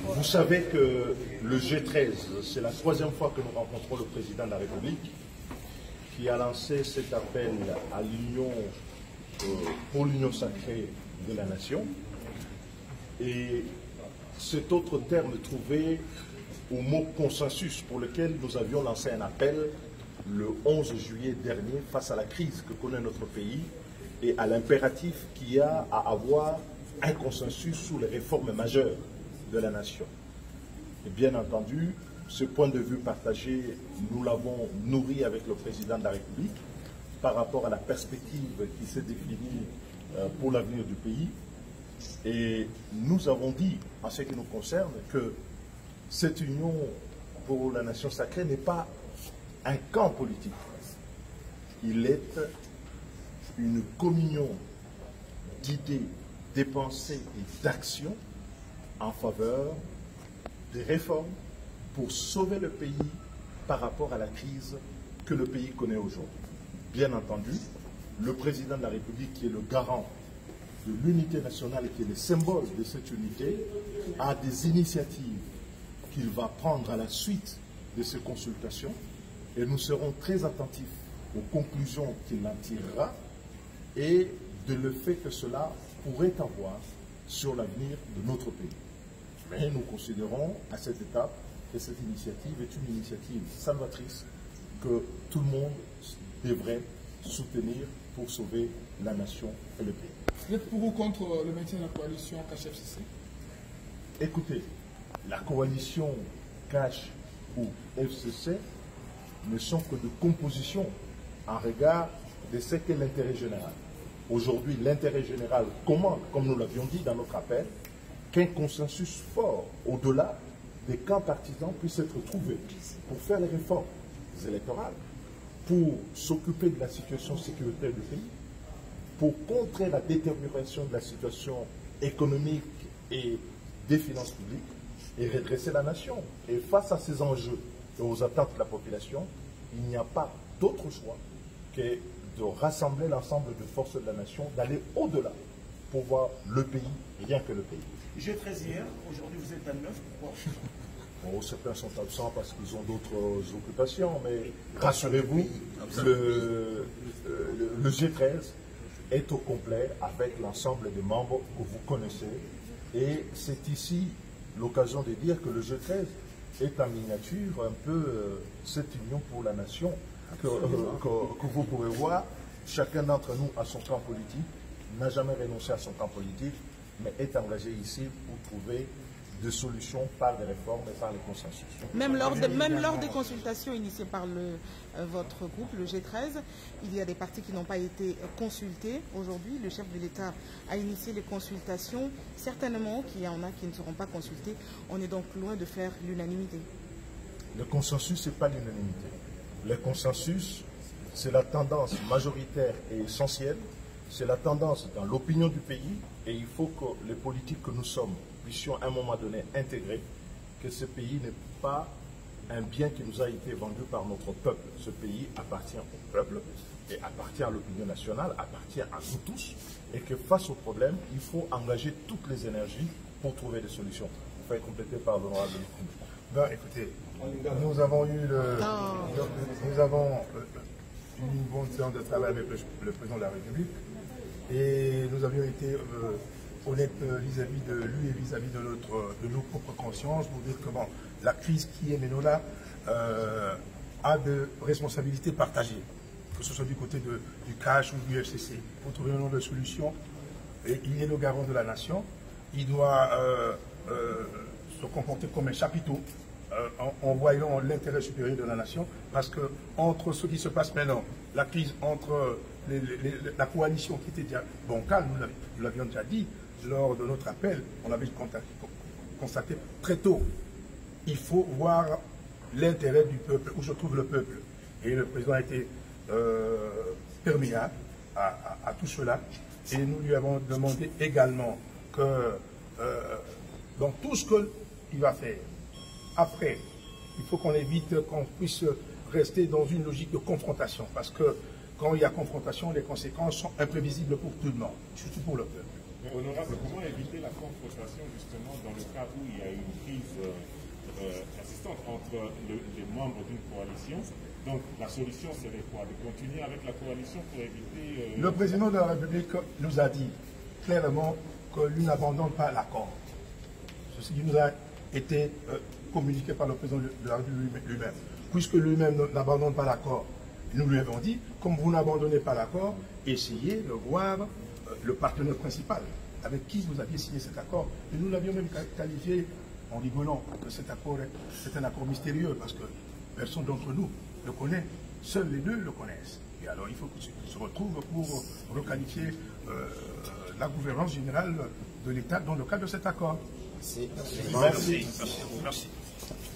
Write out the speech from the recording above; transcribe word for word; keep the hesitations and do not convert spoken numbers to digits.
Vous savez que le G treize, c'est la troisième fois que nous rencontrons le président de la République qui a lancé cet appel à l'union, euh, pour l'union sacrée de la nation. Et cet autre terme trouvé au mot consensus pour lequel nous avions lancé un appel le onze juillet dernier face à la crise que connaît notre pays et à l'impératif qu'il y a à avoir un consensus sur les réformes majeures de la nation. Et bien entendu, ce point de vue partagé, nous l'avons nourri avec le président de la République par rapport à la perspective qui s'est définie pour l'avenir du pays. Et nous avons dit, en ce qui nous concerne, que cette union pour la nation sacrée n'est pas un camp politique. Il est une communion d'idées, des pensées et d'actions en faveur des réformes pour sauver le pays par rapport à la crise que le pays connaît aujourd'hui. Bien entendu, le président de la République, qui est le garant de l'unité nationale et qui est le symbole de cette unité, a des initiatives qu'il va prendre à la suite de ces consultations et nous serons très attentifs aux conclusions qu'il en tirera et de l'effet que cela pourrait avoir sur l'avenir de notre pays. Mais nous considérons à cette étape que cette initiative est une initiative salvatrice que tout le monde devrait soutenir pour sauver la nation et le pays. Vous êtes pour ou contre le maintien de la coalition C A C H F C C? Écoutez, la coalition C A C H ou F C C ne sont que de composition en regard de ce qu'est l'intérêt général. Aujourd'hui, l'intérêt général commande, comme nous l'avions dit dans notre appel, qu'un consensus fort au-delà des camps partisans puisse être trouvé pour faire les réformes électorales, pour s'occuper de la situation sécuritaire du pays, pour contrer la détérioration de la situation économique et des finances publiques et redresser la nation. Et face à ces enjeux et aux attentes de la population, il n'y a pas d'autre choix que de rassembler l'ensemble de forces de la nation, d'aller au-delà pour voir le pays, rien que le pays. G treize hier, aujourd'hui vous êtes à neuf, pourquoi? Bon, certains sont absents parce qu'ils ont d'autres occupations, mais rassurez-vous, le, le, le G treize est au complet avec l'ensemble des membres que vous connaissez. Et c'est ici l'occasion de dire que le G treize est en miniature un peu euh, cette union pour la nation que, euh, que, que vous pouvez voir. Chacun d'entre nous a son camp politique, n'a jamais renoncé à son camp politique, mais est engagé ici pour trouver des solutions par des réformes et par les consensus. Même lors, de, même lors des consultations initiées par le, euh, votre groupe, le G treize, il y a des partis qui n'ont pas été consultés. Aujourd'hui, le chef de l'État a initié les consultations. Certainement qu'il y en a qui ne seront pas consultés. On est donc loin de faire l'unanimité. Le consensus, ce n'est pas l'unanimité. Le consensus, c'est la tendance majoritaire et essentielle. C'est la tendance dans l'opinion du pays et il faut que les politiques que nous sommes puissions à un moment donné intégrer que ce pays n'est pas un bien qui nous a été vendu par notre peuple. Ce pays appartient au peuple et appartient à l'opinion nationale, appartient à nous tous et que face au problème, il faut engager toutes les énergies pour trouver des solutions. Vous pouvez compléter par l'honorable. Ben, écoutez, nous avons eu le, nous avons eu une bonne séance de travail avec le, le président de la République et nous avions été euh, honnêtes vis-à-vis de lui et vis-à-vis de, notre, de nos propres consciences pour dire que bon, la crise qui est maintenant là euh, a de responsabilités partagées, que ce soit du côté de, du C A C H ou du F C C, pour trouver un nombre de solutions. Et il est le garant de la nation, il doit euh, euh, se comporter comme un chapiteau euh, en, en voyant l'intérêt supérieur de la nation, parce que entre ce qui se passe maintenant, la crise entre les, les, les, la coalition qui était déjà bancale, nous l'avions déjà dit lors de notre appel, on l'avait constaté très tôt, il faut voir l'intérêt du peuple, où se trouve le peuple. Et le président a été euh, perméable à, à, à tout cela, et nous lui avons demandé également que euh, dans tout ce qu'il va faire, après, il faut qu'on évite qu'on puisse rester dans une logique de confrontation, parce que quand il y a confrontation, les conséquences sont imprévisibles pour tout le monde, surtout pour le peuple. Mais honorable, comment éviter la confrontation justement dans le cas où il y a une crise euh, euh, persistante entre le, les membres d'une coalition? Donc la solution serait quoi? De continuer avec la coalition pour éviter... Euh, le président de la République nous a dit clairement que lui n'abandonne pas l'accord. Ceci qui nous a été euh, communiqué par le président de la République lui-même. Puisque lui-même n'abandonne pas l'accord, nous lui avons dit, comme vous n'abandonnez pas l'accord, essayez de voir euh, le partenaire principal avec qui vous aviez signé cet accord. Et nous l'avions même qualifié, en rigolant, que cet accord est un accord mystérieux, parce que personne d'entre nous le connaît, seuls les deux le connaissent. Et alors il faut qu'ils se retrouvent pour requalifier euh, la gouvernance générale de l'État dans le cadre de cet accord. Merci. Merci. Merci. Merci.